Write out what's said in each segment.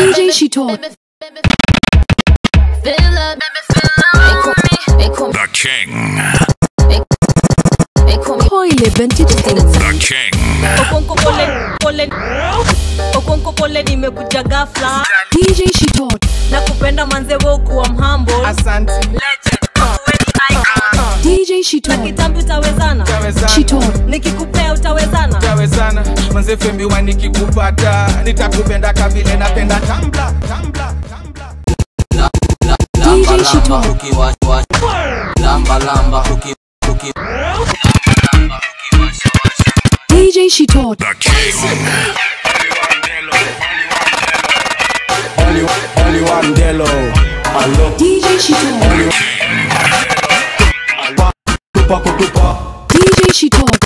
DJ Shitot. The King. Hoyle Bentit. The King. Okonko pole nimekuja ghafla. DJ Shitot. Nakupenda manze wewe kuwa humble. Asante. DJ Shitot. Na kitambi utawezana. Shitot. Nikikupea utawezana. Utawezana. Manze fembi wa nikikupata nitakupenda kavile napenda tambla. DJ Shitot. Lamba DJ Shitot. The King. Only one Delo. DJ Shitot. DJ Shitot.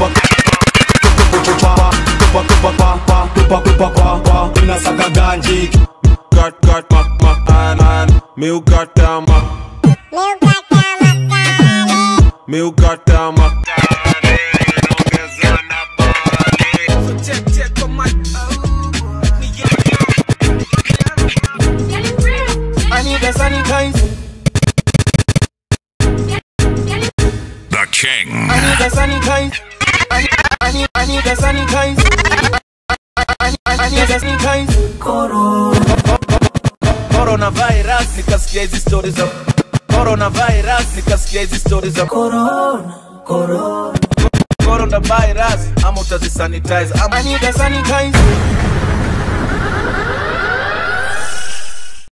Inasaka ganji. Got man. Miukatama. I need a sanitizer. The King. I need a sanitizer. I need a sanitizer. I need a sanitizer. Coronavirus, nikasikia hizi stories za Coronavirus, nikasikia hizi stories za Coronavirus, ama utazisanitize. I need a sanitizer.